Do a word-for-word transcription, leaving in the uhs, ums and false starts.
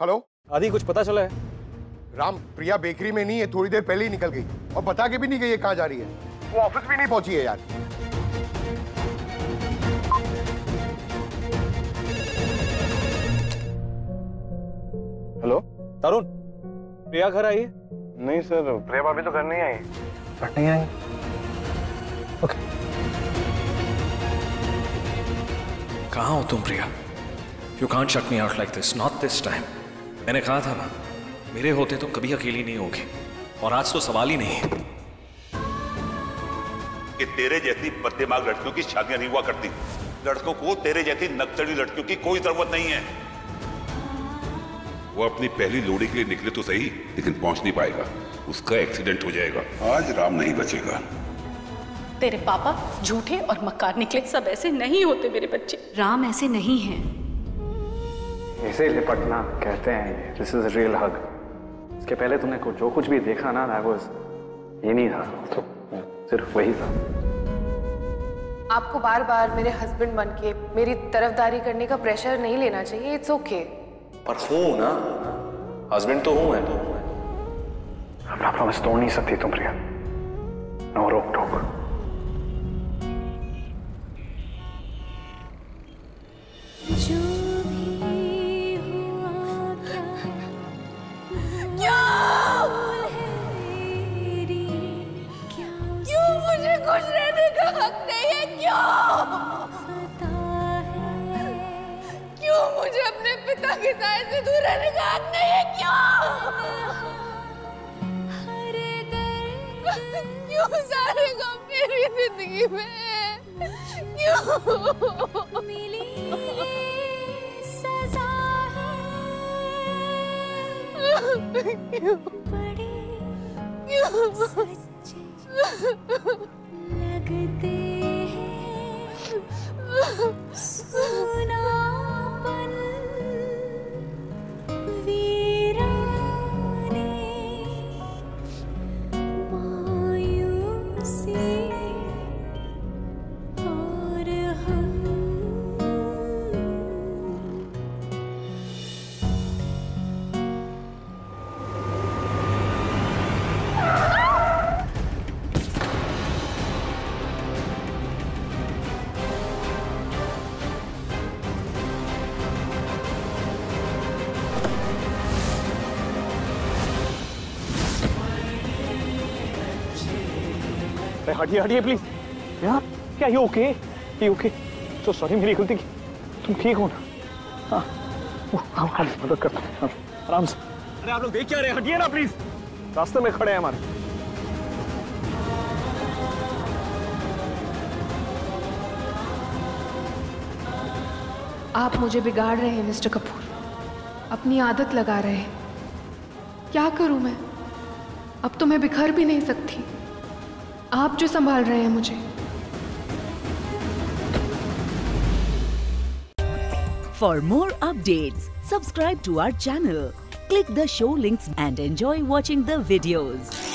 Hello आदि, कुछ पता चला है? राम, प्रिया बेकरी में नहीं है, थोड़ी देर पहले ही निकल गई और बता के भी नहीं गई है कहाँ जा रही है। वो ऑफिस भी नहीं पहुंची है यार। हेलो तरुण, प्रिया घर आई है? नहीं सर, प्रिया भाभी तो घर नहीं आई। घर नहीं आई? ओके। कहाँ हो तुम प्रिया? You can't shut me out like this, not this time. मैंने कहा था ना, मेरे होते तुम कभी अकेली नहीं होगी, और आज तो सवाल ही नहीं है कि तेरे जैसी बददिमाग लड़कियों की शादियां नहीं हुआ करती। लड़कों को तेरे जैसी नकचड़ी लड़कियों की कोई जरूरत नहीं है। वो अपनी पहली लोड़ी के लिए निकले तो सही, लेकिन पहुंच नहीं पाएगा। उसका एक्सीडेंट हो जाएगा। आज राम नहीं बचेगा। तेरे पापा झूठे और मक्कार निकले। सब ऐसे नहीं होते मेरे बच्चे। राम ऐसे नहीं हैं। इसे लिपटना कहते हैं। This is real hug. इसके पहले तुमने को जो कुछ भी देखा ना, दैट वाज ये नहीं था, तो सिर्फ वही था। आपको बार बार मेरे हस्बैंड बन के मेरी तरफदारी करने का प्रेशर नहीं लेना चाहिए। It's okay. पर हूं ना, हस्बैंड तो हूं है। तो अपना प्रॉमिस तोड़ नहीं सकती तुम प्रिया। नो रोक टोक। खुश रहने का हक नहीं है? क्यों क्यों मुझे अपने पिता की साय से दूर रहने का हक नहीं है? क्यों क्यों सारे गम मेरी जिंदगी में? क्यों मिली सजा है? क्यों बड़े क्यों लगते हैं सुनापन वीराने मायूसी और हम। हटिए हटिए प्लीज यार। क्या ये ओके? ये ओके? तो सॉरी, मेरी गलती की। तुम ठीक हो ना? हाँ हाँ, मदद करता हूँ आराम से। अरे आप लोग देख क्या रहे हैं? हटिए ना प्लीज, रास्ते में खड़े हैं हमारे। आप मुझे बिगाड़ रहे हैं मिस्टर कपूर। अपनी आदत लगा रहे हैं। क्या करूं मैं? अब तो मैं बिखर भी नहीं सकती। आप जो संभाल रहे हैं मुझे। For more updates, subscribe to our channel, click the show links and enjoy watching the videos.